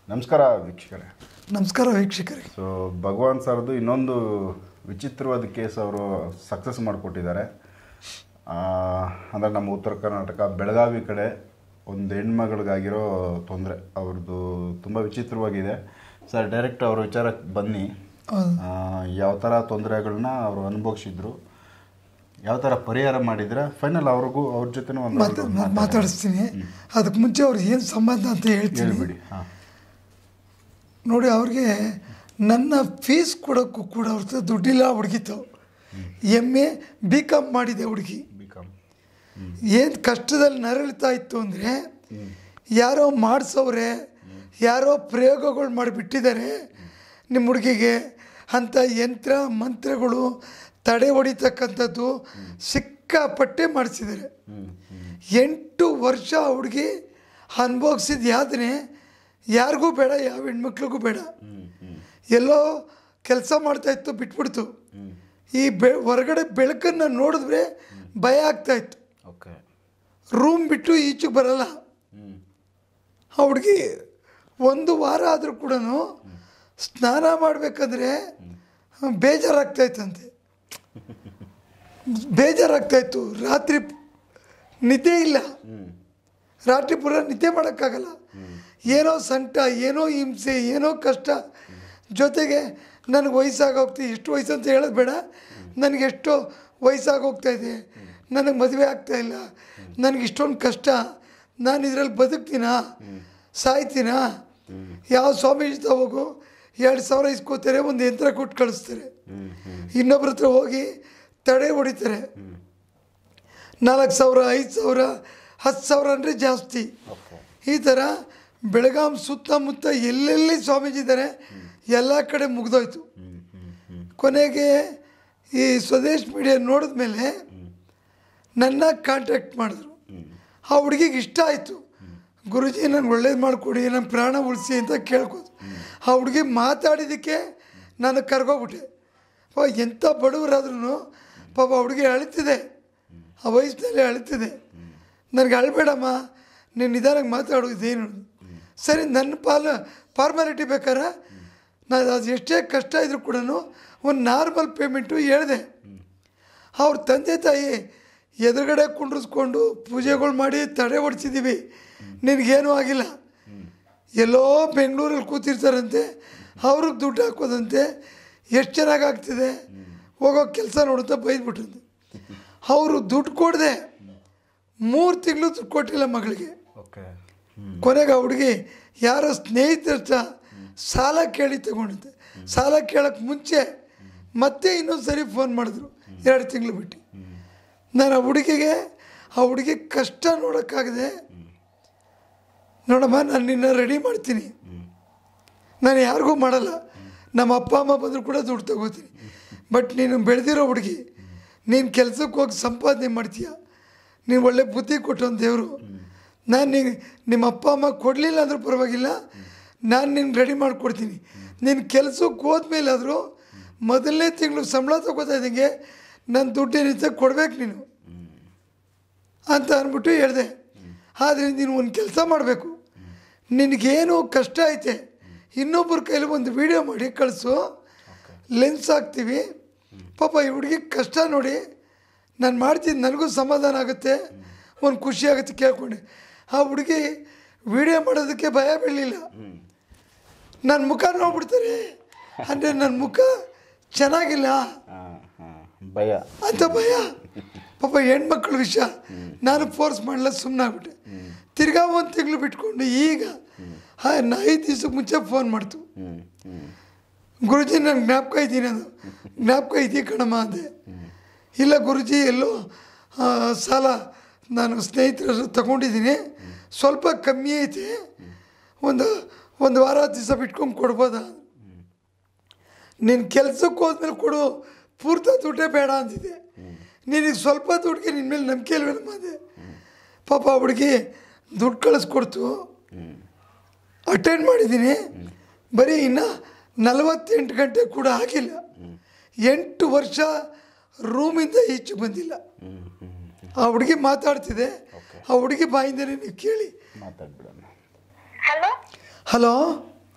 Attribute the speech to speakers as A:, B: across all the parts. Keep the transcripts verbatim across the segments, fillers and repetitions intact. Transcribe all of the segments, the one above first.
A: ನಮಸ್ಕಾರ ವೀಕ್ಷಕರೇ.
B: ನಮಸ್ಕಾರ ವೀಕ್ಷಕರೇ.
A: ಸೊ ಭಗವಾನ್ ಸರ್ದು ಇನ್ನೊಂದು ವಿಚಿತ್ರವಾದ ಕೇಸ್ ಅವರು ಸಕ್ಸಸ್ ಮಾಡಿಕೊಟ್ಟಿದ್ದಾರೆ. ಅಂದರೆ ನಮ್ಮ ಉತ್ತರ ಕರ್ನಾಟಕ ಬೆಳಗಾವಿ ಕಡೆ ಒಂದು ಹೆಣ್ಮಗಳಿಗಾಗಿರೋ ತೊಂದರೆ ಅವ್ರದ್ದು ತುಂಬ ವಿಚಿತ್ರವಾಗಿದೆ. ಸರ್ ಡೈರೆಕ್ಟ್ ಅವ್ರ ವಿಚಾರಕ್ಕೆ ಬನ್ನಿ. ಯಾವ ಥರ ತೊಂದರೆಗಳನ್ನ ಅವರು ಅನುಭವಿಸಿದ್ರು, ಯಾವ ಥರ ಪರಿಹಾರ ಮಾಡಿದ್ರೆ ಫೈನಲ್ ಅವ್ರಿಗೂ ಅವ್ರ ಜೊತೆ ಒಂದು
B: ಮಾತಾಡಿಸ್ತೀನಿ. ಅದಕ್ಕೆ ಮುಂಚೆ ಅವ್ರಿಗೆ ಏನು ಸಂಬಂಧ ಅಂತ ಹೇಳ್ತೀನಿ
A: ಬಿಡಿ. ಹಾಂ
B: ನೋಡಿ, ಅವ್ರಿಗೆ ನನ್ನ ಫೀಸ್ ಕೊಡೋಕ್ಕೂ ಕೂಡ ಅವ್ರ ದುಡ್ಡಿಲ್ಲ. ಹುಡುಗಿತ್ತು ಎಮ್ ಎ ಬಿ ಕಾಮ್ ಮಾಡಿದೆ ಹುಡುಗಿ.
A: ಬಿ ಕಾಮ್
B: ಏನು ಕಷ್ಟದಲ್ಲಿ ನರಳ್ತಾ ಇತ್ತು ಅಂದರೆ, ಯಾರೋ ಮಾಡಿಸೋರೆ, ಯಾರೋ ಪ್ರಯೋಗಗಳು ಮಾಡಿಬಿಟ್ಟಿದ್ದಾರೆ ನಿಮ್ಮ ಹುಡುಗಿಗೆ ಅಂಥ ಯಂತ್ರ ಮಂತ್ರಗಳು ತಡೆ ಹೊಡಿತಕ್ಕಂಥದ್ದು ಸಿಕ್ಕಾಪಟ್ಟೆ ಮಾಡಿಸಿದ್ದಾರೆ. ಎಂಟು ವರ್ಷ ಹುಡುಗಿ ಅನುಭವಿಸಿದ ಯಾತನೆ ಯಾರಿಗೂ ಬೇಡ, ಯಾವ ಹೆಣ್ಮಕ್ಳಿಗೂ ಬೇಡ. ಎಲ್ಲೋ ಕೆಲಸ ಮಾಡ್ತಾಯಿತ್ತು, ಬಿಟ್ಬಿಡ್ತು. ಈ ಬೆ ಹೊರಗಡೆ ಬೆಳಕನ್ನು ನೋಡಿದ್ರೆ ಭಯ ಆಗ್ತಾಯಿತ್ತು. ರೂಮ್ ಬಿಟ್ಟು ಈಚೆಗೆ ಬರಲ್ಲ. ಆ ಹುಡುಗಿ ಒಂದು ವಾರ ಆದರೂ ಕೂಡ ಸ್ನಾನ ಮಾಡಬೇಕಂದ್ರೆ ಬೇಜಾರಾಗ್ತಾಯಿತ್ತಂತೆ. ಬೇಜಾರಾಗ್ತಾಯಿತ್ತು. ರಾತ್ರಿ ನಿದ್ದೆ ಇಲ್ಲ, ರಾತ್ರಿ ಪೂರ ನಿದ್ದೆ ಮಾಡೋಕ್ಕಾಗಲ್ಲ. ಏನೋ ಸಂಕಟ, ಏನೋ ಹಿಂಸೆ, ಏನೋ ಕಷ್ಟ. ಜೊತೆಗೆ ನನಗೆ ವಯಸ್ಸಾಗೋಗ್ತಿ, ಎಷ್ಟು ವಯಸ್ಸು ಅಂತ ಹೇಳೋದು ಬೇಡ, ನನಗೆ ಎಷ್ಟೋ ವಯಸ್ಸಾಗೋಗ್ತಾಯಿದೆ, ನನಗೆ ಮದುವೆ ಆಗ್ತಾಯಿಲ್ಲ, ನನಗೆ ಇಷ್ಟೊಂದು ಕಷ್ಟ, ನಾನು ಇದರಲ್ಲಿ ಬದುಕ್ತೀನಾ ಸಾಯ್ತೀನಾ? ಯಾವ ಸ್ವಾಮೀಜಿ ಹೋಗು, ಎರಡು ಸಾವಿರ ಇಸ್ಕೋತಾರೆ, ಒಂದು ಯಂತ್ರ ಕೊಟ್ಟು ಕಳಿಸ್ತಾರೆ. ಇನ್ನೊಬ್ರ ಹತ್ರ ಹೋಗಿ ತಡೆ ಹೊಡಿತಾರೆ. ನಾಲ್ಕು ಸಾವಿರ ಐದು ಸಾವಿರ ಹತ್ತು ಸಾವಿರ ಅಂದರೆ ಜಾಸ್ತಿ. ಈ ಥರ ಬೆಳಗಾಂ ಸುತ್ತಮುತ್ತ ಎಲ್ಲೆಲ್ಲಿ ಸ್ವಾಮೀಜಿ ಇದ್ದಾರೆ ಎಲ್ಲ ಕಡೆ ಮುಗಿದೋಯ್ತು. ಕೊನೆಗೆ ಈ ಸ್ವದೇಶ್ ಮೀಡಿಯಾ ನೋಡಿದ ಮೇಲೆ ನನ್ನ ಕಾಂಟ್ಯಾಕ್ಟ್ ಮಾಡಿದ್ರು. ಆ ಹುಡುಗಿಗೆ ಇಷ್ಟ ಆಯಿತು. ಗುರುಜಿ ನನಗೆ ಒಳ್ಳೇದು ಮಾಡಿಕೊಡಿ, ನನ್ನ ಪ್ರಾಣ ಉಳಿಸಿ ಅಂತ ಕೇಳ್ಕೋದು. ಆ ಹುಡುಗಿ ಮಾತಾಡಿದ್ದಕ್ಕೆ ನಾನು ಕರ್ಗೋಗ್ಬಿಟ್ಟೆ. ಪಾಪ ಎಂಥ ಬಡವರಾದ್ರೂ ಪಾಪ ಹುಡುಗಿ ಅಳ್ತಿದೆ, ಆ ವಯಸ್ಸಿನಲ್ಲಿ ಅಳ್ತಿದೆ. ನನಗೆ ಅಳ್ಬೇಡಮ್ಮ, ನೀನು ನಿಧಾನಕ್ಕೆ ಮಾತಾಡೋದೇನು. ಸರಿ, ನನ್ನ ಪಾಲ ಫಾರ್ಮಾಲಿಟಿ ಬೇಕಾರೆ ನಾನು ಅದು ಎಷ್ಟೇ ಕಷ್ಟ ಇದ್ರೂ ಕೂಡ ಒಂದು ನಾರ್ಮಲ್ ಪೇಮೆಂಟು ಹೇಳಿದೆ. ಅವ್ರ ತಂದೆ ತಾಯಿ ಎದುರುಗಡೆ ಕುಂಡ್ರಿಸ್ಕೊಂಡು ಪೂಜೆಗಳು ಮಾಡಿ ತಡೆ ಹೊಡ್ಸಿದ್ದೀವಿ, ನಿನಗೇನೂ ಆಗಿಲ್ಲ. ಎಲ್ಲೋ ಬೆಂಗಳೂರಲ್ಲಿ ಕೂತಿರ್ತಾರಂತೆ, ಅವ್ರಿಗೆ ದುಡ್ಡು ಹಾಕೋದಂತೆ, ಎಷ್ಟು ಚೆನ್ನಾಗಿ ಆಗ್ತಿದೆ, ಹೋಗೋ ಕೆಲಸ ನೋಡುತ್ತಾ ಬೈದ್ಬಿಟ್ರಂತೆ. ಅವರು ದುಡ್ಡು ಕೊಡದೆ ಮೂರು ತಿಂಗಳು ದುಡ್ಡು ಕೊಟ್ಟಿಲ್ಲ ಮಗಳಿಗೆ. ಕೊನೆಗೆ ಆ ಹುಡುಗಿ ಯಾರೋ ಸ್ನೇಹಿತರ ಸಾಲ ಕೇಳಿ ತಗೊಂಡಿದ್ದೆ. ಸಾಲ ಕೇಳೋಕ್ಕೆ ಮುಂಚೆ ಮತ್ತೆ ಇನ್ನೊಂದು ಸರಿ ಫೋನ್ ಮಾಡಿದ್ರು, ಎರಡು ತಿಂಗಳು ಬಿಟ್ಟು. ನಾನು ಆ ಹುಡುಗಿಗೆ ಆ ಹುಡುಗಿ ಕಷ್ಟ ನೋಡೋಕ್ಕಾಗದೆ, ನೋಡಮ್ಮ ನಾನು ನಿನ್ನ ರೆಡಿ ಮಾಡ್ತೀನಿ, ನಾನು ಯಾರಿಗೂ ಮಾಡಲ್ಲ, ನಮ್ಮ ಅಪ್ಪ ಅಮ್ಮ ಬಂದರೂ ಕೂಡ ದುಡ್ಡು ತಗೋತೀನಿ, ಬಟ್ ನೀನು ಬೆಳೆದಿರೋ ಹುಡುಗಿ, ನೀನು ಕೆಲಸಕ್ಕೆ ಹೋಗಿ ಸಂಪಾದನೆ ಮಾಡ್ತೀಯ, ನೀವು ಒಳ್ಳೆ ಬುದ್ಧಿ ಕೊಟ್ಟೊಂದು ದೇವರು. ನಾನು ನಿನ್ನ ನಿಮ್ಮ ಅಪ್ಪ ಅಮ್ಮ ಕೊಡಲಿಲ್ಲ ಅಂದರೂ ಪರವಾಗಿಲ್ಲ, ನಾನು ನಿನ್ನ ರೆಡಿ ಮಾಡಿಕೊಡ್ತೀನಿ. ನೀನು ಕೆಲಸಕ್ಕೆ ಹೋದ್ಮೇಲಾದರೂ ಮೊದಲನೇ ತಿಂಗಳು ಸಂಬಳ ತಗೋತಾ ಇದ್ದಂಗೆ ನನ್ನ ದುಡ್ಡೇನಿದ್ದ ಕೊಡಬೇಕು ನೀನು ಅಂತ ಅಂದ್ಬಿಟ್ಟು ಹೇಳಿದೆ. ಆದರೆ ನೀನು ಒಂದು ಕೆಲಸ ಮಾಡಬೇಕು, ನಿನಗೇನು ಕಷ್ಟ ಐತೆ ಇನ್ನೊಬ್ಬರ ಕೈಲಿ ಒಂದು ವಿಡಿಯೋ ಮಾಡಿ ಕಳಿಸು, ಲೆನ್ಸ್ ಹಾಕ್ತೀವಿ. ಪಾಪ ಈ ಹುಡುಗಿ ಕಷ್ಟ ನೋಡಿ ನಾನು ಮಾಡ್ತೀನಿ, ನನಗೂ ಸಮಾಧಾನ ಆಗುತ್ತೆ, ಒಂದು ಖುಷಿ ಆಗುತ್ತೆ ಕೇಳ್ಕೊಂಡೆ. ಆ ಹುಡುಗಿ ವಿಡಿಯೋ ಮಾಡೋದಕ್ಕೆ ಭಯ ಬೀಳಲಿಲ್ಲ. ನನ್ನ ಮುಖ ನೋಡ್ಬಿಡ್ತಾರೆ ಅಂದರೆ ನನ್ನ ಮುಖ ಚೆನ್ನಾಗಿಲ್ಲ
A: ಭಯ
B: ಅಂತ ಭಯ. ಪಾಪ ಹೆಣ್ಮಕ್ಳ ವಿಷಯ ನಾನು ಫೋರ್ಸ್ ಮಾಡಲ್ಲ, ಸುಮ್ಮನಾಗ್ಬಿಟ್ಟೆ. ತಿರ್ಗಾ ಒಂದು ತಿಂಗಳು ಬಿಟ್ಕೊಂಡು ಈಗ ನಾ ಐದು ದಿವ್ಸಕ್ಕೆ ಮುಂಚೆ ಫೋನ್ ಮಾಡ್ತು, ಗುರುಜಿ ನಾನು ಜ್ಞಾಪಕ ಇದ್ದೀನಿ, ಅದು ಜ್ಞಾಪಕ ಇದೆಯಾ ಕಣಮ್ಮ ಅಂದೆ. ಇಲ್ಲ ಗುರುಜಿ, ಎಲ್ಲೋ ಸಾಲ ನಾನು ಸ್ನೇಹಿತರು ತಗೊಂಡಿದ್ದೀನಿ, ಸ್ವಲ್ಪ ಕಮ್ಮಿ ಐತೆ, ಒಂದು ಒಂದು ವಾರ ದಿವಸ ಬಿಟ್ಕೊಂಡು ಕೊಡ್ಬೋದಾ? ನೀನು ಕೆಲಸಕ್ಕೆ ಹೋದ್ಮೇಲೆ ಕೊಡು, ಪೂರ್ತ ದುಡ್ಡೇ ಬೇಡ ಅಂತಿದೆ. ನಿನಗೆ ಸ್ವಲ್ಪ ದುಡ್ಡಿಗೆ ನಿನ್ನ ಮೇಲೆ ನಂಬಿಕೆ ಇಲ್ವೇನಮ್ಮ ಅಂದೆ. ಪಾಪ ಹುಡುಗಿ ದುಡ್ಡು ಕಳಿಸ್ಕೊಡ್ತು, ಅಟೆಂಡ್ ಮಾಡಿದ್ದೀನಿ, ಬರೀ ಇನ್ನು ನಲವತ್ತೆಂಟು ಗಂಟೆ ಕೂಡ ಆಗಿಲ್ಲ. ಎಂಟು ವರ್ಷ ರೂಮಿಂದ ಈಚೆ ಬಂದಿಲ್ಲ. ಆ ಹುಡುಗಿ ಮಾತಾಡ್ತಿದೆ, ಆ ಹುಡುಗಿ ಬಾಯಿಂದನೇ ನೀವು ಕೇಳಿ.
C: ಹಲೋ
B: ಹಲೋ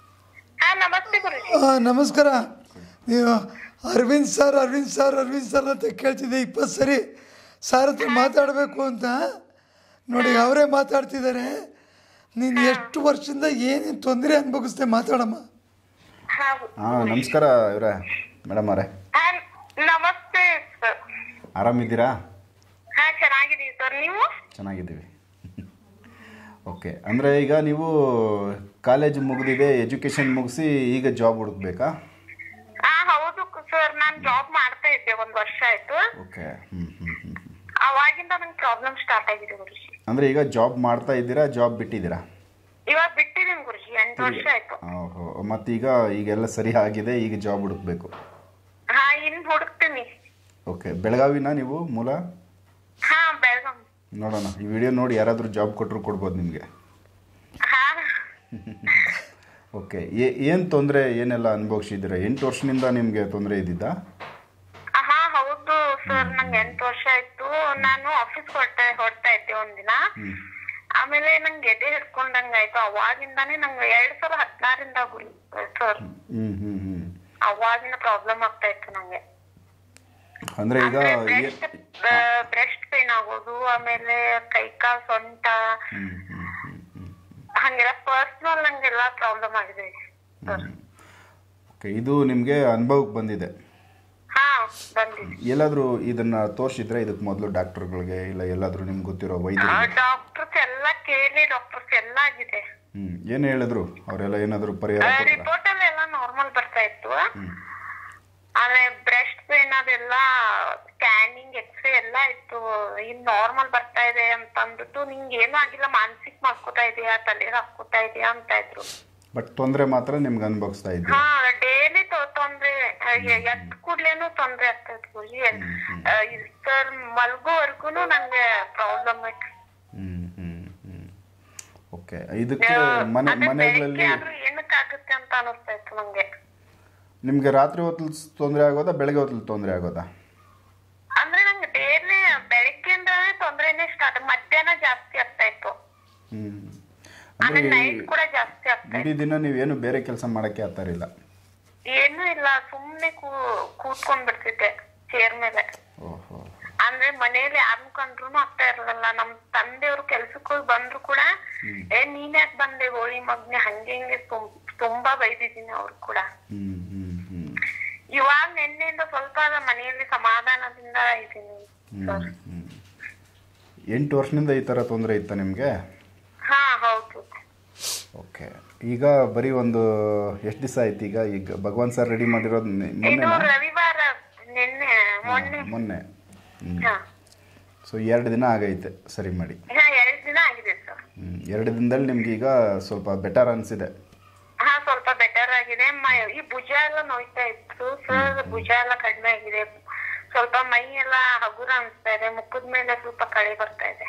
C: ಹಾ ನಮಸ್ತೆ ಗುರುಜಿ.
B: ಆ, ನಮಸ್ಕಾರ. ನೀವು Aravind sir Aravind sir Aravind sir ಅಂತ ಕೇಳ್ತಿದ್ದೆ ಇಪ್ಪತ್ತು ಸರಿ ಸರ್ ಹತ್ರ ಮಾತಾಡಬೇಕು ಅಂತ. ನೋಡಿ ಅವರೇ ಮಾತಾಡ್ತಿದ್ದಾರೆ. ನೀನು ಎಷ್ಟು ವರ್ಷದಿಂದ ಏನೇನು ತೊಂದರೆ ಅನುಭವಿಸ್ದೆ ಮಾತಾಡಮ್ಮ.
C: ಹಾ
A: ಹಾಂ ನಮಸ್ಕಾರ ಇವರೇ ಮೇಡಮ್ ಅವರೇ,
C: ಹಾ, ನಮಸ್ತೆ ಸರ್.
A: ಆರಾಮಿದ್ದೀರಾ?
C: ಹಾ ಚೆನ್ನಾಗಿದ್ದೀವಿ ಸರ್, ನೀವು?
A: ಚೆನ್ನಾಗಿದ್ದೀವಿ. ಓಕೆ, ಅಂದರೆ ಈಗ ನೀವು ಕಾಲೇಜ್ ಮುಗಿದಿದೆ, ಎಜುಕೇಷನ್ ಮುಗಿಸಿ ಈಗ ಜಾಬ್ ಹುಡುಕ್ಬೇಕಾ?
C: ಹಾ ಹೌದು ಸರ್, ನಾನು ಜಾಬ್ ಮಾಡ್ತಾ ಇದ್ದೆ ಒಂದು ವರ್ಷ ಆಯ್ತು.
A: ಓಕೆ, ಹ್ಞೂ ಹ್ಞೂ ಹ್ಞೂ
C: ಅವಾಗಿಂದ ನಂಗೆ ಪ್ರಾಬ್ಲಮ್ ಸ್ಟಾರ್ಟ್ ಆಗಿದೆ ಗುರುಜಿ.
A: ಅಂದರೆ ಈಗ ಜಾಬ್ ಮಾಡ್ತಾ ಇದ್ದೀರಾ, ಜಾಬ್ ಬಿಟ್ಟಿದ್ದೀರಾ?
C: ಇವಾಗ ಬಿಟ್ಟಿದ್ದೀನಿ ಗುರುಜಿ, ಎಂಟು ವರ್ಷ ಆಯ್ತು.
A: ಓಹೋ, ಮತ್ತೀಗ ಈಗೆಲ್ಲ ಸರಿ ಆಗಿದೆ, ಈಗ ಜಾಬ್ ಹುಡುಕ್ಬೇಕು.
C: ಹಾ ಇನ್ ಹುಡುಕ್ತೀನಿ.
A: ಓಕೆ, ಬೆಳಗಾವಿನ ನೀವು ಮೂಲ?
C: ಹಾ ಬೆಳಗಾಂ.
A: ನೋಡೋಣ, ಈ ವಿಡಿಯೋ ನೋಡಿ ಯಾರಾದರೂ ಜಾಬ್ ಕೊಟ್ಟರು ಕೊಡ್ಬೋದು ನಿಮಗೆ.
C: ಹಾ
A: ಓಕೆ, ಏನು ತೊಂದರೆ ಏನೆಲ್ಲ ಅನುಭವಿಸಿದ್ದೀರಾ? ಎಂಟು ವರ್ಷದಿಂದ ನಿಮಗೆ ತೊಂದರೆ ಇದ್ದಿದ್ದಾ?
C: ಹಾ ಹೌದು ಸರ್, ನಂಗೆ ಎಂಟು ವರ್ಷ ಆಯ್ತು. ನಾನು ಆಫೀಸ್ ಹೊರಟ ಹೊರಡ್ತಾ ಇದ್ದೆ ಒಂದಿನ. ಆಮೇಲೆ ನಂಗೆ ಎದೆ ಹಿಡ್ಕೊಂಡಂಗ ಆಯ್ತು. ಅವಾಗಿಂದಾನೇ ನಂಗೆ ಎರಡ್ ಸಾವಿರದ ಹದಿನಾರಿಂದ ಗುರು ಸರ್,
A: ಹ್ಮ್ ಹ್ಮ್ ಹ್ಮ್
C: ಅವಾಗಿನ ಪ್ರಾಬ್ಲಮ್ ಆಗ್ತಾ ಇತ್ತು ನಂಗೆ.
A: ಅಂದ್ರೆ ಈಗ
C: ಬ್ರೆಸ್ಟ್ ಪೇನ್ ಆಗೋದು, ಆಮೇಲೆ ಕೈ ಕಾಲ್ ಸೊಂಟ, ಹಂಗೆಲ್ಲ ಪರ್ಸನಲ್ ನಂಗೆಲ್ಲ ಪ್ರಾಬ್ಲಮ್ ಆಗಿದೆ ಸರ್.
A: ಓಕೆ, ಇದು ನಿಮಗೆ ಅನುಭವಕ್ಕೆ ಬಂದಿದೆ?
C: ಹಾ ಬಂದಿದೆ.
A: ಎಲ್ಲಾದ್ರೂ ಇದನ್ನ ತೋರಿಸಿದ್ರೆ ಇದಕ್ಕೆ ಮೊದಲು ಡಾಕ್ಟರ್ಗಳಿಗೆ, ಇಲ್ಲ ಎಲ್ಲಾದ್ರೂ ನಿಮ್ಗೆ ಗೊತ್ತಿರೋ ವೈದ್ಯರಿಗೆ?
C: ಡಾಕ್ಟರ್ಸ್ ಎಲ್ಲ ಕೇಳಿ, ಡಾಕ್ಟರ್ಸ್ ಎಲ್ಲ ಆಗಿದೆ.
A: ಹ್ಮ್ ಏನ್ ಹೇಳಿದ್ರು ಅವರೆಲ್ಲ? ಏನಾದ್ರು ಪರಿಹಾರ?
C: ರಿಪೋರ್ಟ್ ಅಲ್ಲಿ ಎಲ್ಲ ನಾರ್ಮಲ್ ಬರ್ತಾ ಇತ್ತು. ಆದ್ರೆ ಬ್ರೆಸ್ಟ್ ಪೇನ್ ಅದೆಲ್ಲ ಸ್ಕ್ಯಾನಿಂಗ್ ಎಕ್ಸ್ರೇ ಎಲ್ಲ ಇತ್ತು. ಇನ್ ನಾರ್ಮಲ್ ಬರ್ತಾ ಇದೆ ಅಂತ ಅಂದ್ಬಿಟ್ಟು, ನಿಂಗೆ ಏನು ಆಗಿಲ್ಲ, ಮಾನಸಿಕ ಮಾಡ್ಕೋತಾ ಇದೆಯಾ, ತಲೆ ಹಾಕೋತಾ ಇದೆಯಾ ಅಂತ ಇದ್ರು.
A: ಬಟ್ ತೊಂದ್ರೆ ಮಾತ್ರ ನಿಮ್ಗೆ ಅನುಭವಿಸ್ತಾ ಇದ್ದೀವಿ?
C: ಹಾ ಡೈಲಿ ತೊಂದ್ರೆ, ಎದ್ ಕೂಡ್ಲೇನು ತೊಂದ್ರೆ ಆಗ್ತಾ ಇತ್ತು ಸರ್. ಮಲ್ಗೋವರ್ಗುನು ನಂಗೆ ಪ್ರಾಬ್ಲಮ್ ಆಯ್ತು.
A: ಹ್ಮ್ ಹ್ಮ್ ಹ್ಮ್ ಓಕೆ, ಇದಕ್ಕೆ ಮನೆ ಮನೆಗಳಲ್ಲಿ
C: ಏನಕ್ಕಾಗುತ್ತೆ ಅಂತ ಅನಿಸ್ತಾ ಇತ್ತು ನಂಗೆ.
A: ನಿಮ್ಗೆ ರಾತ್ರಿ ಹೊತ್ತಲ್ಲಿ ತೊಂದರೆ ಆಗೋದಾ, ಬೆಳಗ್ಗೆ ಹೊತ್ತಲ್ಲಿ ತೊಂದರೆ ಆಗೋದಾ?
C: ಅಂದ್ರೆ ನಂಗೆ ಡೈಲಿ ಬೆಳಗ್ಗೆಯಿಂದಾನೇ ತೊಂದ್ರೆನೇ ಸ್ಟಾರ್ಟ್, ಮಧ್ಯಾಹ್ನ ಜಾಸ್ತಿ ಆಗ್ತಾ ಇತ್ತು.
A: ಹ್ಮ್
C: ಆಮೇಲೆ ನೈಟ್ ಕೂಡ ಜಾಸ್ತಿ ಆಗ್ತಾ
A: ಇಡೀ ದಿನ ನೀವೇನು ಬೇರೆ ಕೆಲಸ ಮಾಡಕ್ಕೆ ಆಗ್ತಾರಿಲ್ಲ?
C: ಏನು ಇಲ್ಲ, ಸುಮ್ನೆ ಕೂ ಕೂತ್ಕೊಂಡ್ ಬಿಡ್ತಿದ್ದೆ ಚೇರ್ ಮೇಲೆ.
A: ಓಹೋ,
C: ಅಂದ್ರೆ ಮನೇಲಿ ಯಾರು ಕಂಡ್ರು ಆಗ್ತಾ ಇರಲಿಲ್ಲ. ನಮ್ ತಂದೆಯವ್ರು ಕೆಲ್ಸಕ್ಕೆ ಹೋಗಿ ಬಂದ್ರು ಕೂಡ, ಏ ನೀನ್ ಯಾಕೆ ಬಂದೆ ಹೋಳಿ ಮಗ್ನೆ, ಹಂಗೆ ಹಿಂಗೆ ತುಂಬಾ ಬೈದಿದ್ದೀನಿ ಅವ್ರು ಕೂಡ.
A: ಹ್ಮ್ ಹ್ಮ್ ಹ್ಮ್
C: ಇವಾಗ ನಿನ್ನೆಯಿಂದ ಸ್ವಲ್ಪ ಮನೆಯಲ್ಲಿ ಸಮಾಧಾನದಿಂದ ಇದ್ದೀನಿ.
A: ಎಂಟು ವರ್ಷದಿಂದ ಈ ತರ ತೊಂದರೆ ಇತ್ತ ನಿಮ್ಗೆ?
C: ಹಾ ಹೌದು.
A: ಓಕೆ, ಈಗ ಬರೀ ಒಂದು ಎಷ್ಟು ದಿವಸ ಆಯ್ತು ಈಗ? ಈಗ ಭಗವಾನ್ ಸರ್ ರೆಡಿ ಮಾಡಿರೋದು
C: ಇದು ರವಿವಾರ, ನಿನ್ನೆ ಮೊನ್ನೆ
A: ಮೊನ್ನೆ
C: ಹಾ.
A: ಸೊ ಎರಡು ದಿನ ಆಗೈತೆ ಸರಿ ಮಾಡಿ?
C: ಹಾ ಎರಡು ದಿನ ಆಗಿದೆ ಸರ್.
A: ಹ್ಮ್ ಎರಡು ದಿನದಲ್ಲಿ ನಿಮ್ಗೆ ಈಗ ಸ್ವಲ್ಪ ಬೆಟರ್ ಅನ್ಸಿದೆ?
C: ಹಾ ಸ್ವಲ್ಪ ಬೆಟರ್ ಆಗಿದೆ. ಈ ಭುಜ ಎಲ್ಲ ನೋಯ್ತಾ ಇತ್ತು ಸರ್, ಭುಜ ಎಲ್ಲ ಕಡಿಮೆ ಆಗಿದೆ. ಸ್ವಲ್ಪ ಮೈ ಎಲ್ಲ ಹಗುರ ಅನ್ಸ್ತಾ ಇದೆ, ಮುಖದ ಮೇಲೆ ಸ್ವಲ್ಪ ಕಳೆ ಬರ್ತಾ ಇದೆ.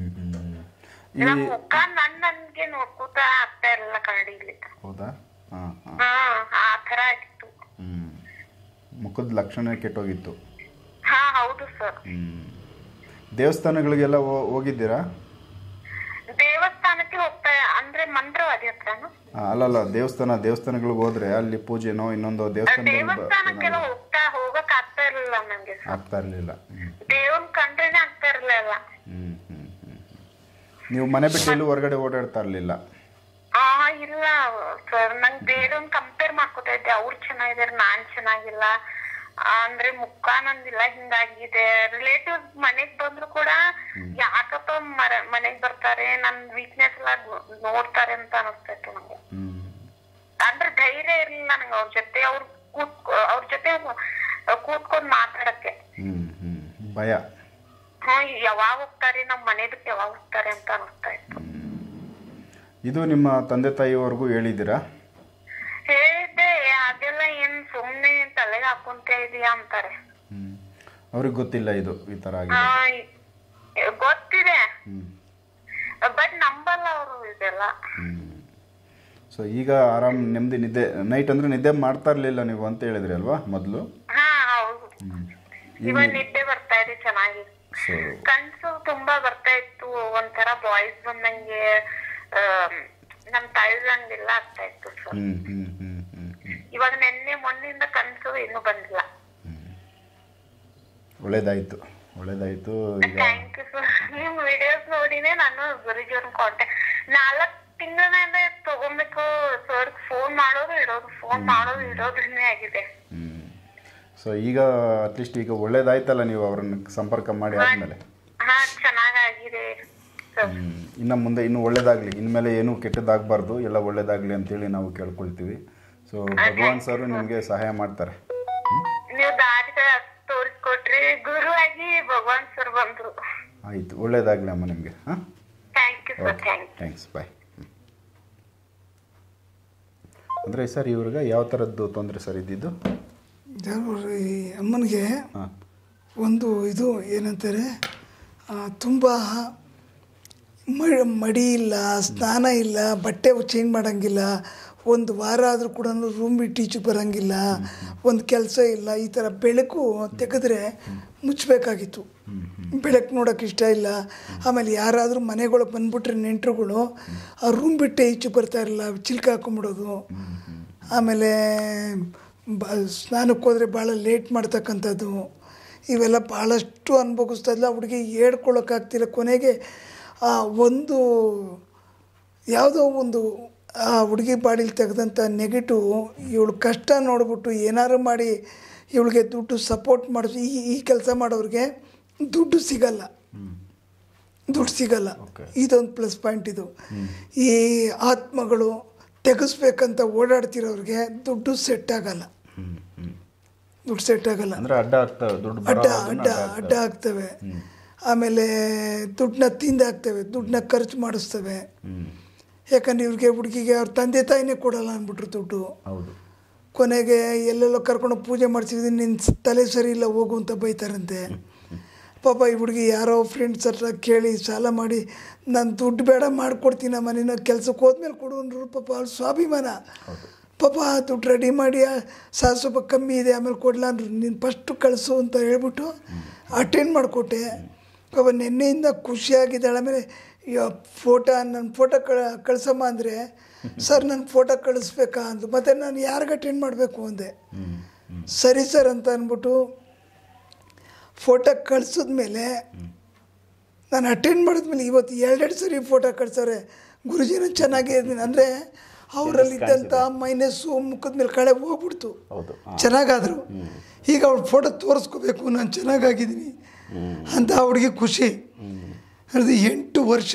C: ನಮ್ ಮುಖ ನನ್ ನನ್ಗೆ ನೋಡ್ಕೋತಾ ಆಗ್ತಾ ಇರಲಿಲ್ಲ ಕನ್ನಡಿಲಿ.
A: ಹೌದಾ?
C: ಹಾ ಆ ತರ ಆಗಿತ್ತು.
A: ಹ್ಮ್ ಮುಖದ ಲಕ್ಷಣ ಕೆಟ್ಟೋಗಿತ್ತು?
C: ಹಾ ಹೌದು ಸರ್.
A: ಹ್ಮ್ ದೇವಸ್ಥಾನಗಳಿಗೆಲ್ಲ ಹೋಗಿದ್ದೀರಾ?
C: ದೇವಸ್ಥಾನಕ್ಕೆ ಹೋಗ್ತಾ ಅಂದ್ರೆ ಮಂತ್ರವಾದಿ ಹತ್ರನು?
A: ಅಲ್ಲಲ್ಲ, ದೇವಸ್ಥಾನ ದೇವಸ್ಥಾನಗಳಿಗೆ ಹೋದ್ರೆ ಅಲ್ಲಿ ಪೂಜೆನೋ ಇನ್ನೊಂದು ದೇವಸ್ಥಾನ
C: ದೇವಸ್ಥಾನಕ್ಕೆಲ್ಲ ಹೋಗ್ತಾ ಹೋಗಕ್ ಆಗ್ತಾ ಇರ್ಲಿಲ್ಲ ನಂಗೆ.
A: ಆಗ್ತಾ ಇರ್ಲಿಲ್ಲ?
C: ದೇವನ್ ಕಂಡ್ರೇನೆ ಆಗ್ತಾ ಇರ್ಲಿಲ್ಲ.
A: ಹ್ಮ್ ಹ್ಮ್ ಹ್ಮ್ ನೀವು ಮನೆ ಬಿಟ್ಟು ಎಲ್ಲೂ ಹೊರಗಡೆ ಓಡಾಡ್ತಾ ಇರ್ಲಿಲ್ಲ?
C: ಆ ಇಲ್ಲ ಸರ್, ನಂಗೆ ಬೇರೆಯವ್ನ್ ಕಂಪೇರ್ ಮಾಡ್ಕೊತಾ ಇದ್ದೆ, ಅವ್ರು ಚೆನ್ನಾಗಿದಾರೆ ನಾನ್ ಚೆನ್ನಾಗಿಲ್ಲ ಅಂದ್ರೆ ಮುಖ ನಂದಿಲ್ಲ ಹಿಂಗಾಗಿದೆ. ರಿಲೇಟಿವ್ಸ್ ಮನೆಗ್ ಬಂದ್ರು ಕೂಡ ಯಾಕಪ್ಪ ಮನೆಗ್ ಬರ್ತಾರೆ, ನನ್ ವೀಕ್ನೆಸ್ ಎಲ್ಲ ನೋಡ್ತಾರೆ ಅಂತ ಅನಿಸ್ತಾ ಇತ್ತು ನಂಗೆ. ಅಂದ್ರೆ ಧೈರ್ಯ ಇರ್ಲಿಲ್ಲ ನಂಗೆ ಅವ್ರ ಜೊತೆ, ಅವ್ರ ಕೂತ್ ಅವ್ರ ಜೊತೆ ಕೂತ್ಕೊಂಡ್ ಮಾತಾಡಕ್ಕೆ
A: ಭಯ.
C: ಹ್ಮ್ ಯಾವಾಗ ಹೋಗ್ತಾರೆ, ನಮ್ ಮನೆ ಬಿಟ್ಟು ಯಾವಾಗ ಹೋಗ್ತಾರೆ ಅಂತ ಅನಿಸ್ತಾ ಇತ್ತು.
A: ಇದು ನಿಮ್ಮ ತಂದೆ ತಾಯಿವರೆಗೂ ಹೇಳಿದ್ದೀರಾ?
C: ಹೇಳಿದ್ದೆ, ಅದೆಲ್ಲ ಏನ್ ಸುಮ್ನೆ ತಲೆಗೆ ಹಾಕೊಂತ ಇದೀಯಾ ಅಂತಾರೆ.
A: ಅವ್ರಿಗೆ ಗೊತ್ತಿಲ್ಲ ಇದು ಈ ತರ ಆಗಿದೆ?
C: ಗೊತ್ತಿದೆ, ಬಟ್ ನಂಬಲ್ಲ ಅವರು ಇದೆಲ್ಲ.
A: ಸೊ ಈಗ ಆರಾಮ್ ನೆಮ್ಮದಿ ನಿದ್ದೆ, ನೈಟ್ ಅಂದ್ರೆ ನಿದ್ದೆ ಮಾಡ್ತಾ ಇರ್ಲಿಲ್ಲ ನೀವು ಅಂತ ಹೇಳಿದ್ರಿ ಅಲ್ವಾ ಮೊದ್ಲು?
C: ಹಾ ಹೌದು, ಇವಾಗ ನಿದ್ದೆ ಬರ್ತಾ ಇದೆ ಚೆನ್ನಾಗಿ. ಕನ್ಸು ತುಂಬಾ ಬರ್ತಾ ಇತ್ತು, ಒಂಥರ ಬಾಯ್ಸ್ ಬಂದಂಗೆ, ನಮ್ ತಳ್ದಂಗೆಲ್ಲ ಆಗ್ತಾ ಇತ್ತು ಸರ್.
A: ಹ್ಮ್ ಹ್ಮ್ ಹ್ಮ್
C: ಇವಾಗ ನೆನ್ನೆ ಮೊನ್ನೆಯಿಂದ ಕನಸು ಇನ್ನೂ ಬಂದಿಲ್ಲ.
A: ಒಳ್ಳೇದಾಯಿತು ಒಳ್ಳೇದಾಯಿತು. ಈಗ
C: ಥ್ಯಾಂಕ್ ಯು ಸರ್. ನಿಮ್ ವಿಡಿಯೋಸ್ ನೋಡಿನೇ ನಾನು ಗುರುಜಿ ಅವ್ರನ್ನ ಕಾಂಟ್ಯಾಕ್ಟ್ ನಾಲ್ಕು ತಿಂಗಳಿಂದ ತಗೊಬೇಕು ಸರ್. ಫೋನ್ ಮಾಡೋದು ಇಡೋದು ಫೋನ್ ಮಾಡೋದು ಇಡೋದನ್ನೇ ಆಗಿದೆ.
A: ಹ್ಞೂ ಸೊ ಈಗ ಅಟ್ಲೀಸ್ಟ್ ಈಗ ಒಳ್ಳೇದಾಯ್ತಲ್ಲ ನೀವು ಅವ್ರನ್ನ ಸಂಪರ್ಕ ಮಾಡಿ ಆದಮೇಲೆ?
C: ಹಾ ಚೆನ್ನಾಗಾಗಿದೆ ಸರ್.
A: ಇನ್ನು ಮುಂದೆ ಇನ್ನೂ ಒಳ್ಳೇದಾಗಲಿ, ಇನ್ಮೇಲೆ ಏನೂ ಕೆಟ್ಟದ್ದಾಗಬಾರ್ದು, ಎಲ್ಲ ಒಳ್ಳೇದಾಗಲಿ ಅಂತೇಳಿ ನಾವು ಕೇಳ್ಕೊಳ್ತೀವಿ. ಸೊ ಭಗವಾನ್ ಸರ್ ನಿಮಗೆ ಸಹಾಯ ಮಾಡ್ತಾರೆ.
C: ನೀವು ದಾರಿ ತೋರಿಸ್ಕೊಟ್ರಿ, ಗುರುವಾಗಿ ಭಗವಾನ್ ಸರ್ ಬಂದ್ರು.
A: ಆಯಿತು, ಒಳ್ಳೇದಾಗಲಿ ಅಮ್ಮ ನಿಮಗೆ. ಹಾಂ
C: thank you sir. Thank you.
A: Thanks, bye. ಅಂದರೆ ಸರ್ ಇವ್ರಿಗೆ ಯಾವ ಥರದ್ದು ತೊಂದರೆ ಸರ್ ಇದ್ದಿದ್ದು?
B: ಈ ಅಮ್ಮನಿಗೆ ಒಂದು ಇದು ಏನಂತಾರೆ, ತುಂಬ ಮಡಿ ಇಲ್ಲ, ಸ್ನಾನ ಇಲ್ಲ, ಬಟ್ಟೆ ಚೇಂಜ್ ಮಾಡೋಂಗಿಲ್ಲ, ಒಂದು ವಾರ ಆದರೂ ಕೂಡ ರೂಮ್ ಬಿಟ್ಟು ಈಚೆಗೆ ಬರೋಂಗಿಲ್ಲ, ಒಂದು ಕೆಲಸ ಇಲ್ಲ. ಈ ಥರ ಬೆಳಕು ತೆಗೆದ್ರೆ ಮುಚ್ಚಬೇಕಾಗಿತ್ತು. ಬೆಳಕು ನೋಡೋಕೆ ಇಷ್ಟ ಇಲ್ಲ. ಆಮೇಲೆ ಯಾರಾದರೂ ಮನೆಗಳಿಗೆ ಬಂದುಬಿಟ್ರೆ ನೆಂಟರುಗಳು ಆ ರೂಮ್ ಬಿಟ್ಟೆ ಈಚೆಗೆ ಬರ್ತಾ ಇರಲಿಲ್ಲ, ಚಿಲ್ಕ ಹಾಕೊಂಬಿಡೋದು. ಆಮೇಲೆ ಬ ಸ್ನಾನಕ್ಕೆ ಹೋದರೆ ಭಾಳ ಲೇಟ್ ಮಾಡ್ತಕ್ಕಂಥದ್ದು, ಇವೆಲ್ಲ ಭಾಳಷ್ಟು ಅನುಭವಿಸ್ತಾ ಇಲ್ಲ. ಹುಡುಗಿ ಹೇಳ್ಕೊಳಕ್ಕಾಗ್ತಿಲ್ಲ. ಕೊನೆಗೆ ಆ ಒಂದು ಯಾವುದೋ ಒಂದು ಆ ಹುಡುಗಿ ಬಾಡಿಲಿ ತೆಗೆದಂಥ ನೆಗೆಟಿವ್ ಇವಳು ಕಷ್ಟ ನೋಡಿಬಿಟ್ಟು ಏನಾರು ಮಾಡಿ ಇವಳಿಗೆ ದುಡ್ಡು ಸಪೋರ್ಟ್ ಮಾಡಿಸಿ ಈ ಈ ಕೆಲಸ ಮಾಡೋರಿಗೆ ದುಡ್ಡು ಸಿಗಲ್ಲ, ದುಡ್ಡು ಸಿಗಲ್ಲ. ಇದೊಂದು ಪ್ಲಸ್ ಪಾಯಿಂಟ್. ಇದು ಈ ಆತ್ಮಗಳು ತೆಗೆಸ್ಬೇಕಂತ ಓಡಾಡ್ತಿರೋರಿಗೆ ದುಡ್ಡು ಸೆಟ್ ಆಗಲ್ಲ, ದುಡ್ಡು ಸೆಟ್ ಆಗಲ್ಲ,
A: ಅಡ್ಡ
B: ಅಡ್ಡ ಅಡ್ಡ ಅಡ್ಡ ಆಗ್ತವೆ. ಆಮೇಲೆ ದುಡ್ಡನ್ನ ತಿಂದಾಕ್ತವೆ, ದುಡ್ಡನ್ನ ಖರ್ಚು ಮಾಡಿಸ್ತವೆ. ಯಾಕಂದ್ರೆ ಇವ್ರಿಗೆ ಹುಡುಗಿಗೆ ಅವ್ರ ತಂದೆ ತಾಯಿನೇ ಕೊಡಲ್ಲ ಅಂದ್ಬಿಟ್ರು ದುಡ್ಡು. ಕೊನೆಗೆ ಎಲ್ಲೆಲ್ಲೋ ಕರ್ಕೊಂಡು ಪೂಜೆ ಮಾಡಿಸಿದ್ರೆ ನಿನ್ನ ತಲೆ ಸರಿ ಇಲ್ಲ ಹೋಗು ಅಂತ ಬೈತಾರಂತೆ. ಪಾಪ ಈ ಹುಡುಗಿ ಯಾರೋ ಫ್ರೆಂಡ್ಸ್ ಹತ್ರ ಕೇಳಿ ಸಾಲ ಮಾಡಿ ನಾನು ದುಡ್ಡು ಬೇಡ ಮಾಡಿಕೊಡ್ತೀನಮ್ಮ, ನೀನು ಕೆಲ್ಸಕ್ಕೆ ಹೋದ್ಮೇಲೆ ಕೊಡು ಅಂದರು. ಪಾಪ ಅವ್ರ ಸ್ವಾಭಿಮಾನ. ಪಾಪ ದುಡ್ಡು ರೆಡಿ ಮಾಡಿ ಸಾಲ ಸ್ವಲ್ಪ ಕಮ್ಮಿ ಇದೆ ಆಮೇಲೆ ಕೊಡಲ ಅಂದರು. ನೀನು ಫಸ್ಟು ಕಳಿಸು ಅಂತ ಹೇಳ್ಬಿಟ್ಟು ಅಟೆಂಡ್ ಮಾಡಿಕೊಟ್ಟೆ. ಪಾಪ ನಿನ್ನೆಯಿಂದ ಖುಷಿಯಾಗಿದ್ದಾಳೆ. ಆಮೇಲೆ ಫೋಟೋ ನನ್ನ ಫೋಟೋ ಕಳ ಕಳಿಸಮ್ಮ ಅಂದರೆ ಸರ್ ನನ್ನ ಫೋಟೋ ಕಳಿಸ್ಬೇಕಾ ಅಂದು. ಮತ್ತು ನಾನು ಯಾರಿಗೆ ಅಟೆಂಡ್ ಮಾಡಬೇಕು ಅಂದೆ. ಸರಿ ಸರ್ ಅಂತ ಅಂದ್ಬಿಟ್ಟು ಫೋಟೋ ಕಳಿಸಿದ್ಮೇಲೆ ನಾನು ಅಟೆಂಡ್ ಮಾಡಿದ್ಮೇಲೆ ಇವತ್ತು ಎರಡೆರಡು ಸರಿ ಫೋಟೋ ಕಳ್ಸವ್ರೆ. ಗುರುಜಿನ ಚೆನ್ನಾಗೇ ಇದ್ದೀನಿ ಅಂದರೆ ಅವರಲ್ಲಿದ್ದಂಥ ಮೈನಸ್ಸು ಮುಖದ ಮೇಲೆ ಕಳೆ ಹೋಗ್ಬಿಡ್ತು. ಚೆನ್ನಾಗಾದರು. ಈಗ ಅವ್ಳ ಫೋಟೋ ತೋರಿಸ್ಕೋಬೇಕು ನಾನು ಚೆನ್ನಾಗಾಗಿದ್ದೀನಿ ಅಂತ ಅವ್ಳಿಗೆ ಖುಷಿ. ಅದು ಎಂಟು ವರ್ಷ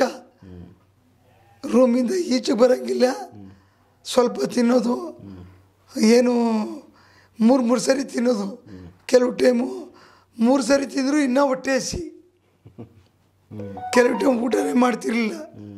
B: ರೂಮಿಂದ ಈಚೆ ಬರೋಂಗಿಲ್ಲ, ಸ್ವಲ್ಪ ತಿನ್ನೋದು, ಏನು ಮೂರು ಮೂರು ಸರಿ ತಿನ್ನೋದು. ಕೆಲವು ಟೈಮು ಮೂರು ಸರಿ ತಿಂದರೂ ಇನ್ನೂ ಹೊಟ್ಟೆ ಹಸಿ, ಕೆಲವು ಟೈಮ್ ಊಟನೇ ಮಾಡ್ತಿರ್ಲಿಲ್ಲ.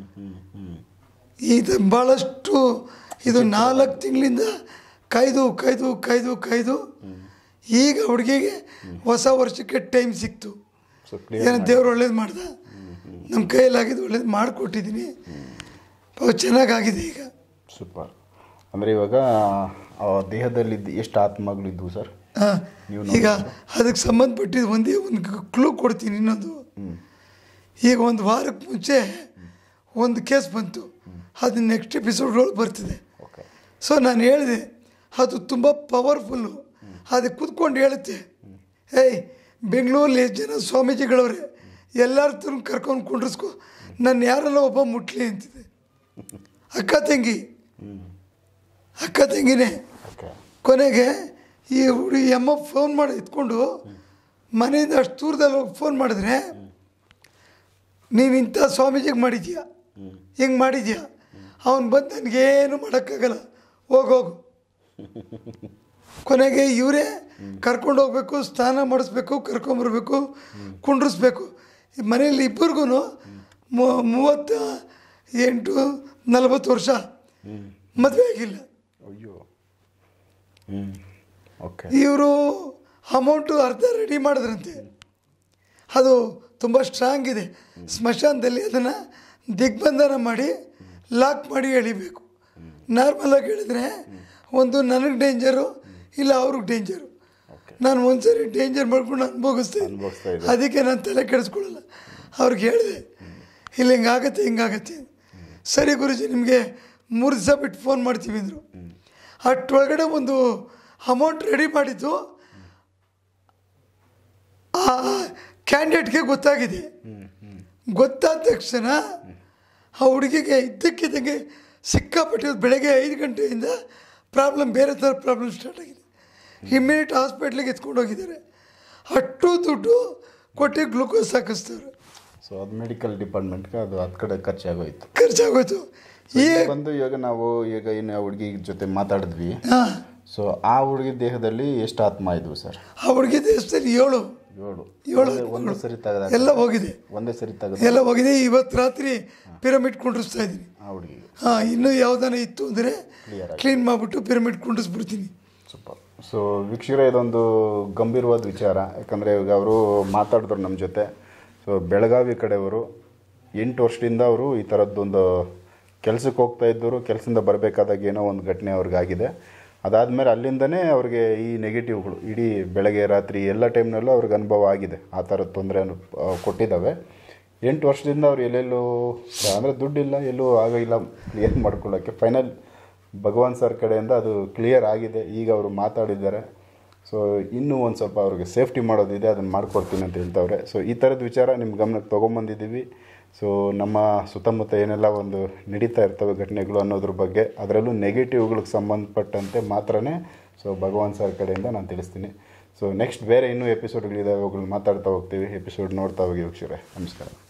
B: ಇದು ಭಾಳಷ್ಟು ಇದು ನಾಲ್ಕು ತಿಂಗಳಿಂದ ಕಾಯ್ದು ಕಾಯ್ದು ಕಾಯ್ದು ಕಾಯ್ದು ಈಗ ಹುಡುಗಿಗೆ ಹೊಸ ವರ್ಷಕ್ಕೆ ಟೈಮ್ ಸಿಕ್ತು. ಏನೋ ದೇವ್ರು ಒಳ್ಳೇದು ಮಾಡ್ದ, ನಮ್ಮ ಕೈಯಲ್ಲಾಗಿದ್ದು ಒಳ್ಳೇದು ಮಾಡಿಕೊಟ್ಟಿದ್ದೀನಿ. ಚೆನ್ನಾಗಾಗಿದೆ ಈಗ.
A: ಸೂಪರ್. ಅಂದರೆ ಇವಾಗ ದೇಹದಲ್ಲಿದ್ದು ಎಷ್ಟು ಆತ್ಮಗಳಿದ್ವು ಸರ್?
B: ಹಾಂ, ಈಗ ಅದಕ್ಕೆ ಸಂಬಂಧಪಟ್ಟಿದ್ದು ಒಂದೇ ಒಂದು ಕ್ಲೂ ಕೊಡ್ತೀನಿ. ಇನ್ನೊಂದು, ಈಗ ಒಂದು ವಾರಕ್ಕೆ ಮುಂಚೆ ಒಂದು ಕೇಸ್ ಬಂತು, ಅದು ನೆಕ್ಸ್ಟ್ ಎಪಿಸೋಡ್ಗಳು ಬರ್ತಿದೆ. ಸೊ ನಾನು ಹೇಳಿದೆ ಅದು ತುಂಬ ಪವರ್ಫುಲ್ಲು, ಅದಕ್ಕೆ ಕೂತ್ಕೊಂಡು ಹೇಳುತ್ತೆ, ಏಯ್ ಬೆಂಗಳೂರಲ್ಲಿ ಎಷ್ಟು ಜನ ಸ್ವಾಮೀಜಿಗಳವ್ರೆ, ಎಲ್ಲರ ಕರ್ಕೊಂಡು ಕುಂಡ್ರಿಸ್ಕೊ, ನನ್ನ ಯಾರೆಲ್ಲ ಒಬ್ಬ ಮುಟ್ಲಿ ಅಂತಿದೆ. ಅಕ್ಕ ತಂಗಿ ಅಕ್ಕ ತಂಗಿನೇ. ಕೊನೆಗೆ ಈ ಹುಡುಗಿ ಅಮ್ಮ ಫೋನ್ ಮಾಡಿ ಎತ್ಕೊಂಡು ಮನೆಯಿಂದ ಅಷ್ಟು ದೂರದಲ್ಲಿ ಹೋಗಿ ಫೋನ್ ಮಾಡಿದ್ರೆ, ನೀನು ಇಂಥ ಸ್ವಾಮೀಜಿಗೆ ಮಾಡಿದ್ಯಾ, ಹಿಂಗೆ ಮಾಡಿದ್ಯಾ, ಅವನು ಬಂದು ನನಗೇನು ಮಾಡೋಕ್ಕಾಗಲ್ಲ, ಹೋಗೋಗು. ಕೊನೆಗೆ ಇವರೇ ಕರ್ಕೊಂಡು ಹೋಗ್ಬೇಕು, ಸ್ನಾನ ಮಾಡಿಸ್ಬೇಕು, ಕರ್ಕೊಂಬರ್ಬೇಕು, ಕುಂಡ್ರಿಸ್ಬೇಕು. ಮನೆಯಲ್ಲಿ ಇಬ್ಬರಿಗೂ ಮೂವತ್ತ ಎಂಟು ನಲವತ್ತು ವರ್ಷ, ಮದುವೆ ಆಗಿಲ್ಲ. ಇವರು ಅಮೌಂಟು ಅರ್ಧ ರೆಡಿ ಮಾಡಿದ್ರಂತೆ. ಅದು ತುಂಬ ಸ್ಟ್ರಾಂಗ್ ಇದೆ. ಸ್ಮಶಾನದಲ್ಲಿ ಅದನ್ನು ದಿಗ್ಬಂಧನ ಮಾಡಿ ಲಾಕ್ ಮಾಡಿ ಎಳಿಬೇಕು. ನಾರ್ಮಲಾಗಿ ಹೇಳಿದ್ರೆ ಒಂದು ನನಗೆ ಡೇಂಜರು, ಇಲ್ಲ ಅವ್ರಿಗೆ ಡೇಂಜರು. ನಾನು ಒಂದು ಸರಿ ಡೇಂಜರ್ ಮಾಡ್ಕೊಂಡು ಅನುಭವಿಸ್ತಾ ಇದ್ದೆ, ಅದಕ್ಕೆ ನಾನು ತಲೆ ಕೆಡಿಸ್ಕೊಳ್ಳಲ್ಲ. ಅವ್ರಿಗೆ ಹೇಳಿದೆ, ಇಲ್ಲಿ ಹಿಂಗಾಗತ್ತೆ ಹಿಂಗಾಗತ್ತೆ. ಸರಿ ಗುರುಜಿ, ನಿಮಗೆ ಮೂರು ದಿವಸ ಬಿಟ್ಟು ಫೋನ್ ಮಾಡ್ತೀವಿ ಅಂದರು. ಅಷ್ಟೊಳಗಡೆ ಒಂದು ಅಮೌಂಟ್ ರೆಡಿ ಮಾಡಿದ್ದು ಆ ಕ್ಯಾಂಡಿಡೇಟ್ಗೆ ಗೊತ್ತಾಗಿದೆ. ಗೊತ್ತಾದ ತಕ್ಷಣ ಆ ಹುಡುಗಿಗೆ ಇದ್ದಕ್ಕಿದ್ದಂಗೆ ಸಿಕ್ಕಾಪಟ್ಟೆ ಬೆಳಗ್ಗೆ ಐದು ಗಂಟೆಯಿಂದ ಪ್ರಾಬ್ಲಮ್ ಬೇರೆ ಥರ ಪ್ರಾಬ್ಲಮ್ ಸ್ಟಾರ್ಟ್ ಆಗಿದೆ. ಇಮ್ಮಿಡಿಯೇಟ್ ಹಾಸ್ಪಿಟ್ಲಿಗೆ ಎತ್ಕೊಂಡು ಹೋಗಿದ್ದಾರೆ. ಅಷ್ಟು ದುಡ್ಡು ಕೊಟ್ಟು ಗ್ಲೂಕೋಸ್ ಹಾಕಿಸ್ತಾರೆ.
A: ಸೊ ಅದು ಮೆಡಿಕಲ್ ಡಿಪಾರ್ಟ್ಮೆಂಟ್ಗೆ ಅದು ಹತ್ತು ಕಡೆ ಖರ್ಚಾಗೋಯ್ತು
B: ಖರ್ಚಾಗೋಯ್ತು
A: ಈಗ ಬಂದು ಇವಾಗ ನಾವು ಈಗ ಏನು ಆ ಹುಡುಗಿ ಜೊತೆ ಮಾತಾಡಿದ್ವಿ. ಸೊ ಆ ಹುಡುಗಿ ದೇಹದಲ್ಲಿ ಎಷ್ಟು ಆತ್ಮ ಇದ್ವು ಸರ್?
B: ಆ ಹುಡುಗಿ ದೇಹದಲ್ಲಿ ಏಳು
A: ಏಳು
B: ಏಳು
A: ಒಂದೇ ಸರಿ ತೆಗೆದ
B: ಎಲ್ಲ ಹೋಗಿದೆ.
A: ಒಂದೇ ಸರಿ ತೆಗೆದ
B: ಎಲ್ಲ ಹೋಗಿದೆ. ಇವತ್ತು ರಾತ್ರಿ ಪಿರಮಿಡ್ ಕುಂಡ್ರಿಸ್ತಾ ಇದ್ದೀನಿ.
A: ಆ ಹುಡುಗಿ
B: ಹಾಂ, ಇನ್ನೂ ಯಾವ್ದಾನ ಇತ್ತು ಅಂದರೆ ಕ್ಲೀನ್ ಮಾಡಿಬಿಟ್ಟು ಪಿರಮಿಡ್ ಕುಂಡ್ರಿಸ್ಬಿಡ್ತೀನಿ.
A: ಸೂಪರ್. ಸೊ ವೀಕ್ಷಕರೇ, ಇದೊಂದು ಗಂಭೀರವಾದ ವಿಚಾರ. ಯಾಕಂದರೆ ಇವಾಗ ಅವರು ಮಾತಾಡಿದ್ರು ನಮ್ಮ ಜೊತೆ. ಸೊ ಬೆಳಗಾವಿ ಕಡೆಯವರು ಎಂಟು ವರ್ಷದಿಂದ ಅವರು ಈ ಥರದ್ದೊಂದು ಕೆಲಸಕ್ಕೆ ಹೋಗ್ತಾ ಇದ್ದರು. ಕೆಲಸದಿಂದ ಬರಬೇಕಾದಾಗ ಏನೋ ಒಂದು ಘಟನೆ ಅವ್ರಿಗಾಗಿದೆ. ಅದಾದಮೇಲೆ ಅಲ್ಲಿಂದನೇ ಅವ್ರಿಗೆ ಈ ನೆಗೆಟಿವ್ಗಳು ಇಡೀ ಬೆಳಗ್ಗೆ ರಾತ್ರಿ ಎಲ್ಲ ಟೈಮ್ನಲ್ಲೂ ಅವ್ರಿಗೆ ಅನುಭವ ಆಗಿದೆ. ಆ ಥರದ ತೊಂದರೆ ಕೊಟ್ಟಿದ್ದಾವೆ. ಎಂಟು ವರ್ಷದಿಂದ ಅವ್ರು ಎಲ್ಲೆಲ್ಲೂ ಅಂದರೆ ದುಡ್ಡಿಲ್ಲ, ಎಲ್ಲೂ ಆಗಿಲ್ಲ ಕ್ಲಿಯರ್ ಮಾಡ್ಕೊಳ್ಳೋಕ್ಕೆ. ಫೈನಲ್ ಭಗವಾನ್ ಸರ್ ಕಡೆಯಿಂದ ಅದು ಕ್ಲಿಯರ್ ಆಗಿದೆ. ಈಗ ಅವರು ಮಾತಾಡಿದ್ದಾರೆ. ಸೊ ಇನ್ನೂ ಒಂದು ಸ್ವಲ್ಪ ಅವ್ರಿಗೆ ಸೇಫ್ಟಿ ಮಾಡೋದಿದೆ, ಅದನ್ನು ಮಾಡಿಕೊಡ್ತೀನಿ ಅಂತ ಹೇಳ್ತವ್ರೆ. ಸೊ ಈ ಥರದ ವಿಚಾರ ನಿಮ್ಮ ಗಮನಕ್ಕೆ ತೊಗೊಂಬಂದಿದ್ದೀವಿ. ಸೊ ನಮ್ಮ ಸುತ್ತಮುತ್ತ ಏನೆಲ್ಲ ಒಂದು ನಡೀತಾ ಇರ್ತವೆ ಘಟನೆಗಳು ಅನ್ನೋದ್ರ ಬಗ್ಗೆ, ಅದರಲ್ಲೂ ನೆಗೆಟಿವ್ಗಳಿಗೆ ಸಂಬಂಧಪಟ್ಟಂತೆ ಮಾತ್ರನೇ ಸೊ ಭಗವಾನ್ ಸರ್ ಕಡೆಯಿಂದ ನಾನು ತಿಳಿಸ್ತೀನಿ. ಸೊ ನೆಕ್ಸ್ಟ್ ಬೇರೆ ಇನ್ನೂ ಎಪಿಸೋಡ್ಗಳಿದ್ದಾವೆ, ಅವುಗಳನ್ನ ಮಾತಾಡ್ತಾ ಹೋಗ್ತೀವಿ. ಎಪಿಸೋಡ್ ನೋಡ್ತಾ ಹೋಗಿ ವೀಕ್ಷಕರೇ. ನಮಸ್ಕಾರ.